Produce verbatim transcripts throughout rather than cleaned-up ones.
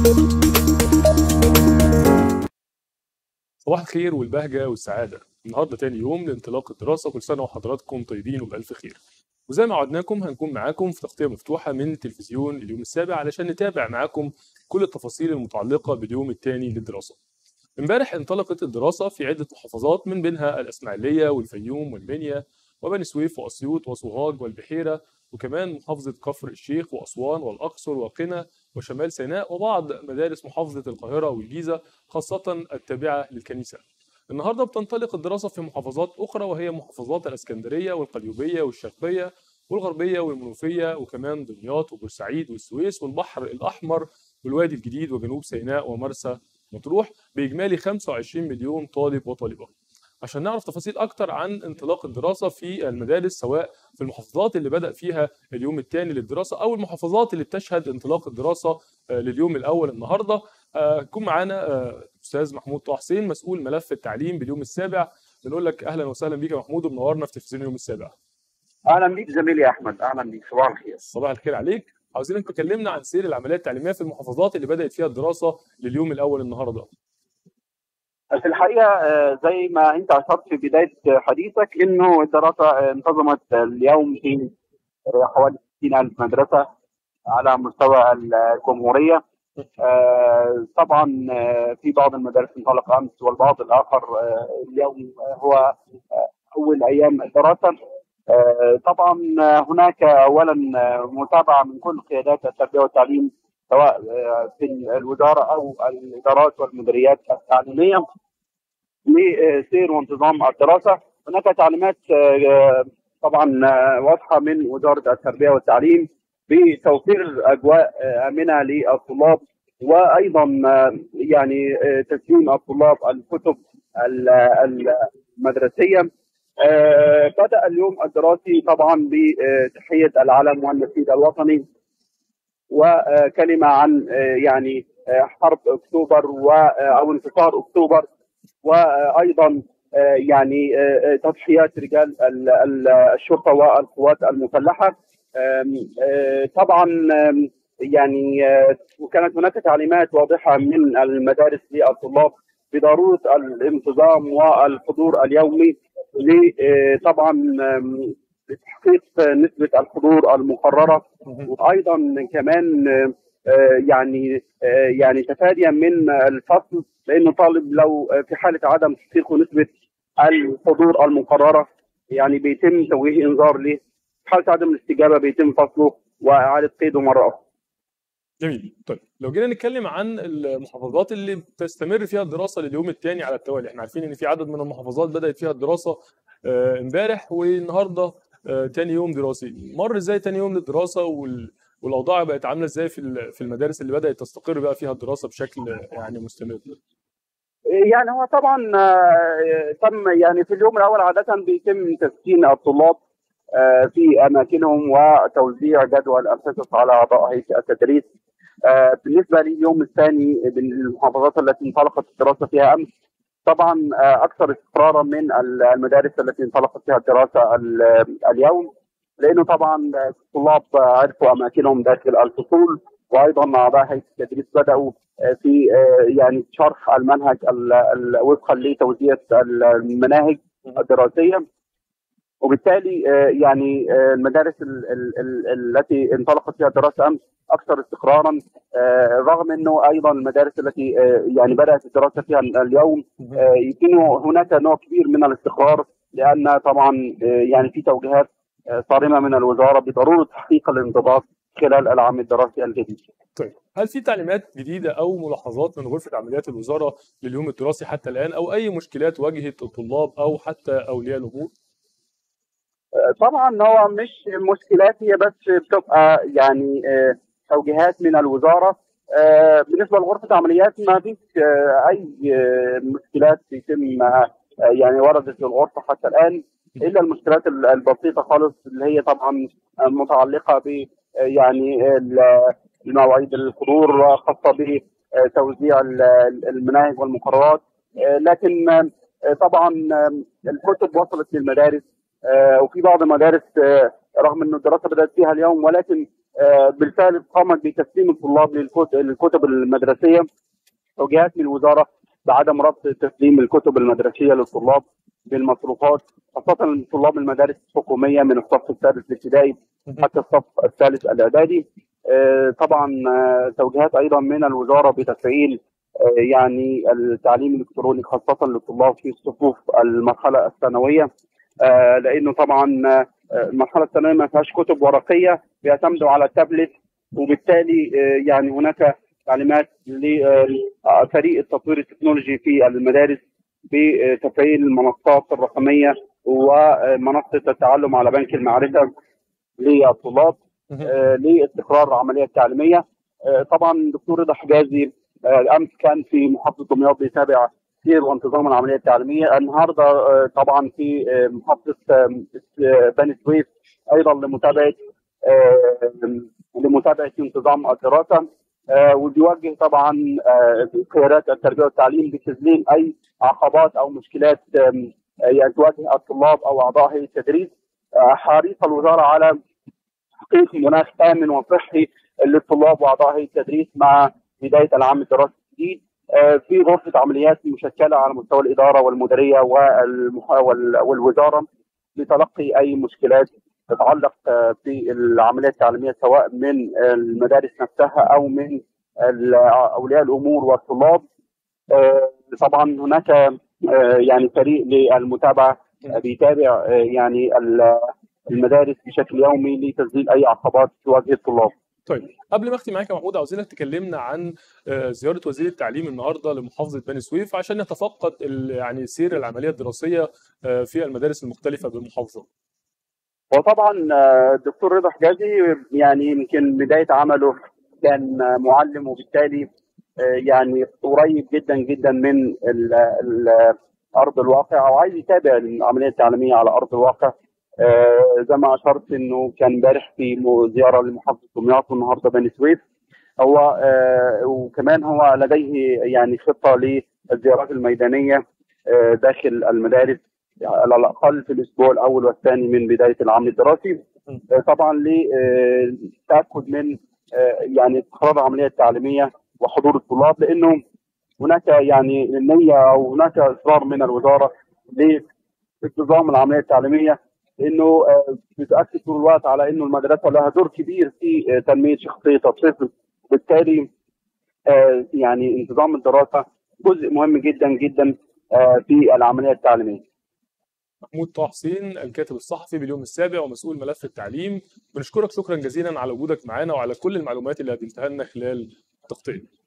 صباح الخير والبهجة والسعادة. النهارده تاني يوم لانطلاق الدراسة، كل سنة وحضراتكم طيبين وبألف خير. وزي ما عودناكم هنكون معاكم في تغطية مفتوحة من تلفزيون اليوم السابع علشان نتابع معاكم كل التفاصيل المتعلقة باليوم الثاني للدراسة. امبارح انطلقت الدراسة في عدة محافظات من بينها الإسماعيلية والفيوم والمنيا وبني سويف وأسيوط وسوهاج والبحيرة، وكمان محافظة كفر الشيخ وأسوان والأقصر وقنا وشمال سيناء وبعض مدارس محافظة القاهرة والجيزة خاصة التابعة للكنيسة. النهارده بتنطلق الدراسة في محافظات أخرى وهي محافظات الإسكندرية والقليوبية والشرقية والغربية والمنوفية وكمان دمياط وبورسعيد والسويس والبحر الأحمر والوادي الجديد وجنوب سيناء ومرسى مطروح بإجمالي خمسة وعشرين مليون طالب وطالبة. عشان نعرف تفاصيل أكتر عن انطلاق الدراسة في المدارس سواء في المحافظات اللي بدأ فيها اليوم الثاني للدراسة أو المحافظات اللي بتشهد انطلاق الدراسة لليوم الأول النهاردة، هيكون معانا أستاذ محمود طه حسين مسؤول ملف التعليم باليوم السابع. بنقول لك أهلا وسهلا بيك يا محمود ومنورنا في تلفزيون اليوم السابع. أهلا بيك زميلي أحمد، أهلا بيك، صباح الخير. صباح الخير عليك. عاوزينك تكلمنا عن سير العمليات التعليمية في المحافظات اللي بدأت فيها الدراسة لليوم الأول النهاردة. في الحقيقة زي ما أنت أشرت في بداية حديثك إنه الدراسة انتظمت اليوم في حوالي ستين ألف مدرسة على مستوى الجمهورية. طبعا في بعض المدارس انطلق أمس والبعض الآخر اليوم هو أول أيام الدراسة. طبعا هناك أولا متابعة من كل قيادات التربية والتعليم سواء في الوزارة أو الإدارات والمديريات التعليمية لسير وانتظام الدراسة. هناك تعليمات طبعا واضحة من وزارة التربية والتعليم بتوفير أجواء آمنة للطلاب، وأيضا يعني تسليم الطلاب الكتب المدرسية. بدأ اليوم الدراسي طبعا بتحية العلم والنشيد الوطني وكلمة عن يعني حرب أكتوبر أو انتصار أكتوبر، وأيضا يعني تضحيات رجال الشرطة والقوات المسلحة. طبعا يعني وكانت هناك تعليمات واضحة من المدارس للطلاب بضرورة الانتظام والحضور اليومي طبعا لتحقيق نسبة الحضور المقررة، وأيضا كمان يعني يعني تفاديا من الفصل، لأنه طالب لو في حالة عدم تحقيق نسبة الحضور المقررة يعني بيتم توجيه إنذار له، في حالة عدم الاستجابة بيتم فصله وإعادة قيده مرة أخرى. جميل. طيب لو جينا نتكلم عن المحافظات اللي بتستمر فيها الدراسه لليوم الثاني على التوالي، احنا عارفين ان في عدد من المحافظات بدات فيها الدراسه امبارح آه والنهارده آه تاني يوم دراسي. مر ازاي تاني يوم للدراسه وال... والاوضاع بقت عامله ازاي في في المدارس اللي بدات تستقر بقى فيها الدراسه بشكل يعني مستمر؟ يعني هو طبعا تم يعني في اليوم الاول عاده بيتم تسكين الطلاب في اماكنهم وتوزيع جدول الحصص على اعضاء هيئه التدريس. بالنسبه لليوم الثاني بالمحافظات التي انطلقت الدراسه فيها امس، طبعا اكثر استقرارا من المدارس التي انطلقت فيها الدراسه اليوم، لانه طبعا الطلاب عرفوا اماكنهم داخل الفصول، وايضا اعضاء هيئه التدريس بداوا في يعني شرح المنهج وفقا لتوزيع المناهج الدراسيه. وبالتالي يعني المدارس التي انطلقت فيها الدراسه امس اكثر استقرارا، رغم انه ايضا المدارس التي يعني بدات الدراسه فيها اليوم يمكن هناك نوع كبير من الاستقرار، لان طبعا يعني في توجيهات صارمه من الوزاره بضروره تحقيق الانضباط خلال العام الدراسي الجديد. طيب هل في تعليمات جديده او ملاحظات من غرفه عمليات الوزاره لليوم الدراسي حتى الان، او اي مشكلات واجهت الطلاب او حتى اولياء الامور؟ طبعا هو مش مشكلات، هي بس بتبقى يعني توجيهات من الوزاره. بالنسبه لغرفه العمليات ما فيش اي مشكلات يتم يعني وردت للغرفه حتى الان، الا المشكلات البسيطه خالص اللي هي طبعا متعلقه ب يعني المواعيد الحضور خاصه بتوزيع المناهج والمقررات. لكن طبعا الكتب وصلت للمدارس، وفي بعض المدارس رغم انه الدراسه بدات فيها اليوم ولكن بالفعل قامت بتسليم الطلاب للكتب المدرسيه. توجيهات من الوزاره بعدم ربط تسليم الكتب المدرسيه للطلاب بالمصروفات، خاصه طلاب المدارس الحكوميه من الصف السادس الابتدائي حتى الصف الثالث الاعدادي. طبعا توجيهات ايضا من الوزاره بتفعيل يعني التعليم الالكتروني خاصه للطلاب في صفوف المرحله الثانويه، لانه طبعا المرحله الثانويه ما فيهاش كتب ورقيه، بيعتمدوا على التابلت، وبالتالي يعني هناك تعليمات لفريق التطوير التكنولوجي في المدارس بتفعيل المنصات الرقميه ومنصه التعلم على بنك المعرفه للطلاب لاستقرار العمليه التعليميه. طبعا دكتور رضا حجازي امس كان في محافظه دمياط بيتابع سير وانتظام العمليه التعليميه. النهارده طبعا في محافظه بني سويف ايضا لمتابعه لمتابعه انتظام الدراسه، وبيوجه طبعا قيادات التربيه والتعليم بتذليل اي عقبات او مشكلات يعني تواجه الطلاب او اعضاء هيئه التدريس. حريصه الوزاره على تحقيق مناخ امن وصحي للطلاب واعضاء هيئه التدريس مع بدايه العام الدراسي الجديد. في غرفه عمليات مشكله على مستوى الاداره والمديريه والوزاره لتلقي اي مشكلات تتعلق في العمليه التعليميه سواء من المدارس نفسها او من اولياء الامور والطلاب. طبعا هناك يعني فريق للمتابعه بيتابع يعني المدارس بشكل يومي لتسجيل اي عقبات تواجه الطلاب. طيب قبل ما اختم معاك يا محمود، عاوزينك تكلمنا عن زياره وزير التعليم النهارده لمحافظه بني سويف عشان نتفقد يعني سير العمليه الدراسيه في المدارس المختلفه بالمحافظه. وطبعا الدكتور رضا حجازي يعني يمكن بدايه عمله كان معلم، وبالتالي يعني قريب جدا جدا من ال ال ارض الواقع، او عايز يتابع العمليه التعليميه على ارض الواقع. آه زي ما اشرت انه كان امبارح في زياره لمحافظه دمياط والنهارده بني سويف. هو آه وكمان هو لديه يعني خطه للزيارات الميدانيه آه داخل المدارس على الاقل في الاسبوع الاول والثاني من بدايه العام الدراسي. آه طبعا للتاكد من آه يعني استقرار العمليه التعليميه وحضور الطلاب، لانه هناك يعني نيه او هناك اصرار من الوزاره لانتظام العمليه التعليميه، انه بتاكد طول الوقت على انه المدرسه لها دور كبير في تنميه شخصيه الطفل، وبالتالي يعني انتظام الدراسه جزء مهم جدا جدا في العمليه التعليميه. محمود طه حسين الكاتب الصحفي باليوم السابع ومسؤول ملف التعليم، بنشكرك شكرا جزيلا على وجودك معنا وعلى كل المعلومات اللي قدمتها لنا خلال التغطيه.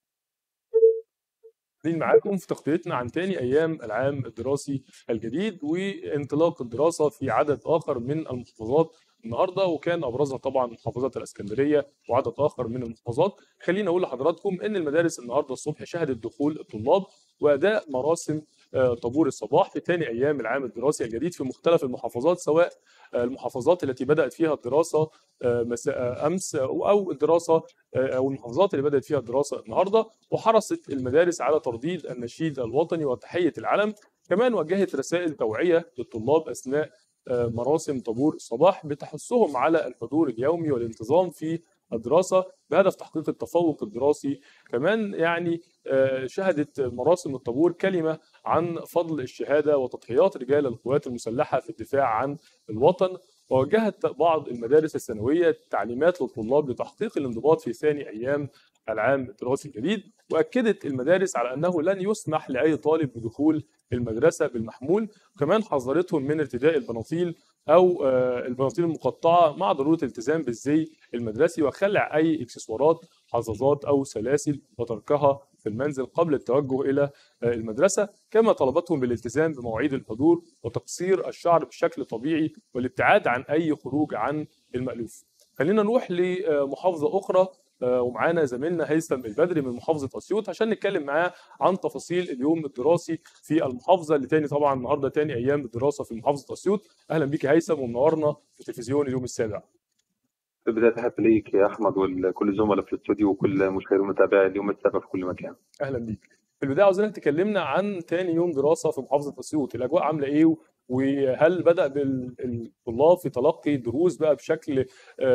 معاكم في تغطيتنا عن تاني ايام العام الدراسي الجديد وانطلاق الدراسه في عدد اخر من المحافظات النهارده، وكان ابرزها طبعا محافظات الاسكندريه وعدد اخر من المحافظات. خليني اقول لحضراتكم ان المدارس النهارده الصبح شهدت دخول الطلاب واداء مراسم طابور الصباح في ثاني ايام العام الدراسي الجديد في مختلف المحافظات، سواء المحافظات التي بدات فيها الدراسه مساء امس او الدراسه او المحافظات اللي بدات فيها الدراسه النهارده. وحرصت المدارس على ترديد النشيد الوطني وتحيه العلم، كمان وجهت رسائل توعيه للطلاب اثناء مراسم طابور الصباح بتحثهم على الحضور اليومي والانتظام في الدراسه بهدف تحقيق التفوق الدراسي. كمان يعني شهدت مراسم الطابور كلمه عن فضل الشهاده وتضحيات رجال القوات المسلحه في الدفاع عن الوطن. ووجهت بعض المدارس الثانويه تعليمات للطلاب لتحقيق الانضباط في ثاني ايام العام الدراسي الجديد، واكدت المدارس على انه لن يسمح لاي طالب بدخول المدرسه بالمحمول، وكمان حذرتهم من ارتداء البناطيل او البناطيل المقطعه مع ضروره الالتزام بالزي المدرسي وخلع اي اكسسوارات حظاظات او سلاسل وتركها في المنزل قبل التوجه الى المدرسه، كما طلبتهم بالالتزام بمواعيد الحضور وتقصير الشعر بشكل طبيعي والابتعاد عن اي خروج عن المألوف. خلينا نروح لمحافظه اخرى ومعانا زميلنا هيثم البدري من محافظه اسيوط عشان نتكلم معاه عن تفاصيل اليوم الدراسي في المحافظه اللي تاني طبعا النهارده تاني ايام الدراسه في محافظه اسيوط. اهلا بيك يا هيثم ومنورنا في تلفزيون اليوم السابع. في البداية تحياتي ليك يا احمد وكل الزملاء في الاستوديو وكل مشاهدي ومتابعي اليوم السابع في كل مكان. اهلا بيك. في البدايه عاوزينك تكلمنا عن تاني يوم دراسه في محافظه اسيوط، الاجواء عامله ايه وهل بدأ بالطلاب في تلقي دروس بقى بشكل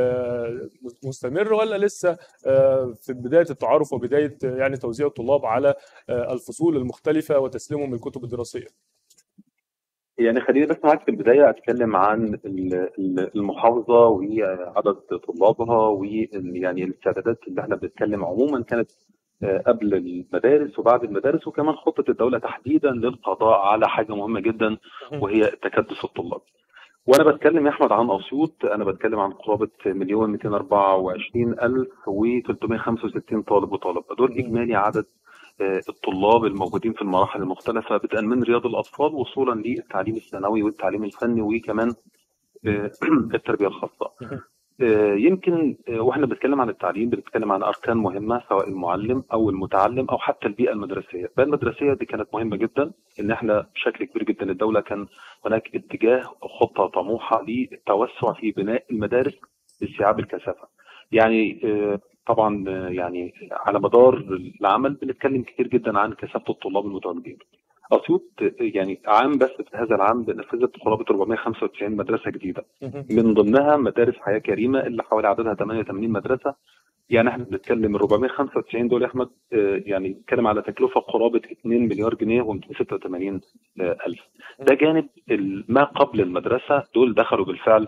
مستمر، ولا لسه في بداية التعارف وبداية يعني توزيع الطلاب على الفصول المختلفة وتسليمهم الكتب الدراسية؟ يعني خليني بس معاك في البداية أتكلم عن المحافظة وعدد طلابها ويعني الاستعدادات اللي احنا بنتكلم عموما كانت قبل المدارس وبعد المدارس، وكمان خطة الدولة تحديدا للقضاء على حاجة مهمة جدا وهي تكدس الطلاب. وانا بتكلم يا احمد عن اسيوط، انا بتكلم عن قرابه مليون مئتين وأربعة وعشرين ألف وثلاثمئة وخمسة وستين طالب وطالب. دول اجمالي عدد الطلاب الموجودين في المراحل المختلفه، بدءا من رياض الاطفال وصولا للتعليم الثانوي والتعليم الفني وكمان التربيه الخاصه. يمكن واحنا بنتكلم عن التعليم بنتكلم عن اركان مهمه، سواء المعلم او المتعلم او حتى البيئه المدرسيه. البيئه المدرسيه دي كانت مهمه جدا، ان احنا بشكل كبير جدا الدوله كان هناك اتجاه خطه طموحه للتوسع في بناء المدارس باستيعاب الكثافه. يعني طبعا يعني على مدار العمل بنتكلم كتير جدا عن كثافه الطلاب المتواجدين. اسيوط يعني عام بس في هذا العام نفذت قرابه أربعمئة وخمسة وتسعين مدرسه جديده، من ضمنها مدارس حياه كريمه اللي حوالي عددها ثمانية وثمانين مدرسه. يعني احنا بنتكلم أربعمئة وخمسة وتسعين دول يا احمد يعني بنتكلم على تكلفه قرابه اثنين مليار جنيه ومئتين وستة وثمانين ألف. ده جانب ما قبل المدرسه، دول دخلوا بالفعل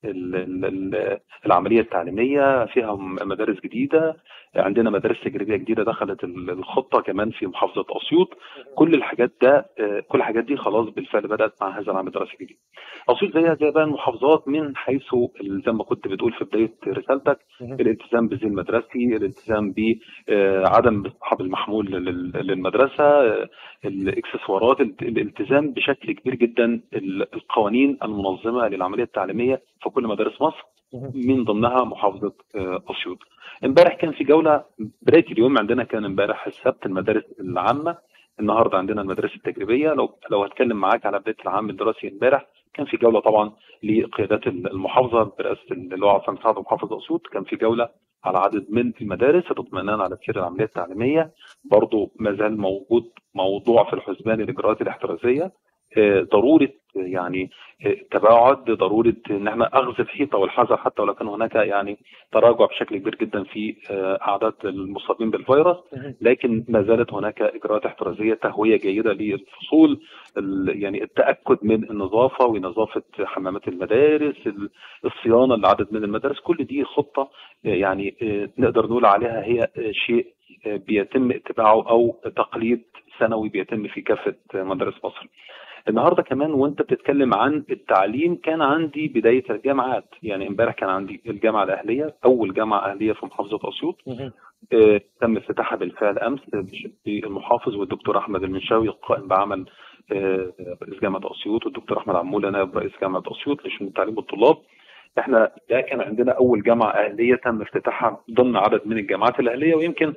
العمليه التعليميه، فيها مدارس جديده، عندنا مدارس تجريبيه جديده دخلت الخطه كمان في محافظه اسيوط. كل الحاجات ده كل الحاجات دي خلاص بالفعل بدات مع هذا العام الدراسي الجديد. اسيوط زيها زي باقي المحافظات من حيث زي ما كنت بتقول في بدايه رسالتك، الالتزام بالزي المدرسي، الالتزام بعدم اصحاب المحمول للمدرسه، الاكسسوارات، الالتزام بشكل كبير جدا القوانين المنظمه للعمليه التعليميه في كل مدارس مصر، من ضمنها محافظه اسيوط. امبارح كان في جوله، بدايه اليوم عندنا كان امبارح السبت المدارس العامه، النهارده عندنا المدارس التجريبيه. لو لو هتكلم معاك على بدايه العام الدراسي امبارح كان في جوله طبعا لقيادات المحافظه برئاسه اللواء عصام سعد محافظ اسيوط، كان في جوله على عدد من المدارس الاطمئنان على سير العمليه التعليميه. برضه ما زال موجود موضوع في الحسبان الاجراءات الاحترازيه، ضروره يعني التباعد، ضروره ان احنا اخذ الحيطه والحذر حتى ولو كان هناك يعني تراجع بشكل كبير جدا في اعداد المصابين بالفيروس، لكن ما زالت هناك اجراءات احترازيه، تهويه جيده للفصول، يعني التاكد من النظافه ونظافه حمامات المدارس، الصيانه لعدد من المدارس. كل دي خطه يعني نقدر نقول عليها هي شيء بيتم اتباعه او تقليد سنوي بيتم في كافه مدارس مصر. النهارده كمان وانت بتتكلم عن التعليم كان عندي بدايه الجامعات، يعني امبارح كان عندي الجامعه الاهليه، اول جامعه اهليه في محافظه اسيوط، آه تم افتتاحها بالفعل امس بالمحافظ والدكتور احمد المنشاوي القائم بعمل آه رئيس جامعه اسيوط، والدكتور احمد عموله نائب رئيس جامعه اسيوط لشؤون التعليم والطلاب. احنا ده كان عندنا اول جامعه اهليه تم افتتاحها ضمن عدد من الجامعات الاهليه، ويمكن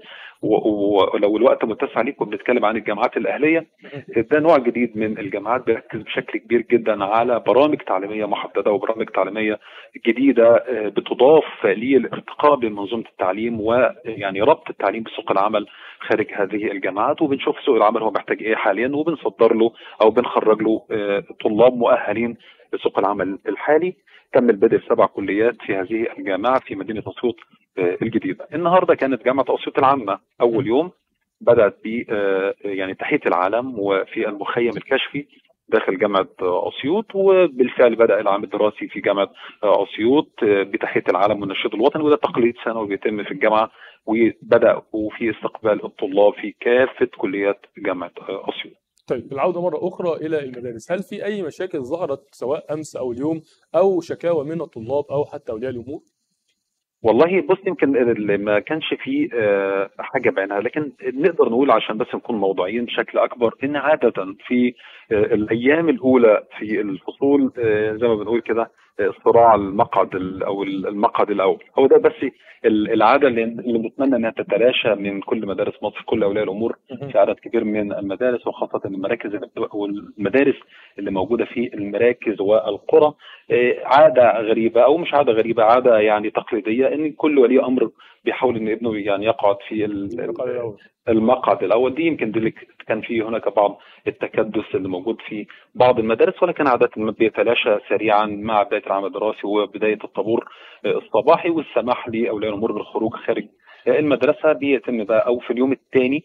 ولو الوقت متسع ليكم بنتكلم عن الجامعات الاهليه، ده نوع جديد من الجامعات بيركز بشكل كبير جدا على برامج تعليميه محدده وبرامج تعليميه جديده بتضاف للارتقاء بمنظومه التعليم ويعني ربط التعليم بسوق العمل خارج هذه الجامعات، وبنشوف سوق العمل هو محتاج ايه حاليا وبنصدر له او بنخرج له طلاب مؤهلين لسوق العمل الحالي. تم البدء في سبع كليات في هذه الجامعه في مدينه اسيوط الجديده. النهارده كانت جامعه اسيوط العامه اول يوم، بدات ب يعني تحيه العلم وفي المخيم الكشفي داخل جامعه اسيوط، وبالفعل بدا العام الدراسي في جامعه اسيوط بتحيه العلم والنشيد الوطني، وده تقليد سنوي بيتم في الجامعه، وبدا وفي استقبال الطلاب في كافه كليات جامعه اسيوط. طيب بالعودة مرة أخرى إلى المدارس، هل في أي مشاكل ظهرت سواء أمس أو اليوم أو شكاوى من الطلاب أو حتى أولياء الأمور؟ والله بص، يمكن ما كانش فيه حاجة بعينها، لكن نقدر نقول عشان بس نكون موضوعيين بشكل أكبر إن عادة في الأيام الأولى في الفصول زي ما بنقول كده صراع المقعد أو المقعد الأول، هو ده بس العادة اللي بنتمنى أنها تتلاشى من كل مدارس مصر، كل أولياء الأمور في عدد كبير من المدارس، وخاصة المراكز والمدارس اللي موجودة في المراكز والقرى. عادة غريبة أو مش عادة غريبة، عادة يعني تقليدية، ان كل ولي امر بيحاول ان ابنه يعني يقعد في المقعد الأول. المقعد الاول. دي يمكن دي كان في هناك بعض التكدس اللي موجود في بعض المدارس، ولكن عاده ما بيتلاشى سريعا مع بدايه العام الدراسي وبدايه الطابور الصباحي والسماح لاولياء الامور بالخروج خارج المدرسه. بيتم بقى او في اليوم الثاني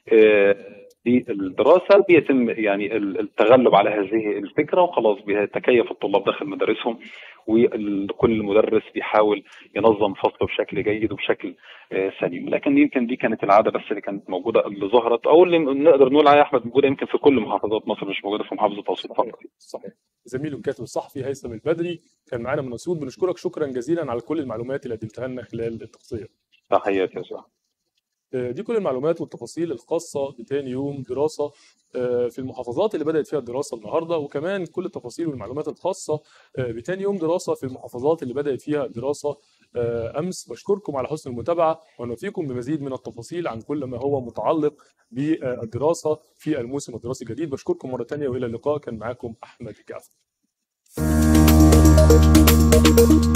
للدراسه بيتم يعني التغلب على هذه الفكره، وخلاص بيتكيف الطلاب داخل مدارسهم، وكل مدرس بيحاول ينظم فصله بشكل جيد وبشكل سليم. لكن يمكن دي كانت العاده بس اللي كانت موجوده، اللي ظهرت او اللي نقدر نقول عليها احمد موجوده يمكن في كل محافظات مصر، مش موجوده في محافظه اسيوط فقط. صحيح. زميله الكاتب الصحفي هيثم البدري كان معانا من اسيوط، بنشكرك شكرا جزيلا على كل المعلومات اللي قدمتها لنا خلال التغطيه. تحياتي يا زلمه. دي كل المعلومات والتفاصيل الخاصة بتاني يوم دراسة في المحافظات اللي بدأت فيها الدراسة النهاردة، وكمان كل التفاصيل والمعلومات الخاصة بتاني يوم دراسة في المحافظات اللي بدأت فيها الدراسة أمس. بشكركم على حسن المتابعة، ونوفيكم بمزيد من التفاصيل عن كل ما هو متعلق بالدراسة في الموسم الدراسي الجديد. بشكركم مرة تانية وإلى اللقاء. كان معاكم أحمد جعفر.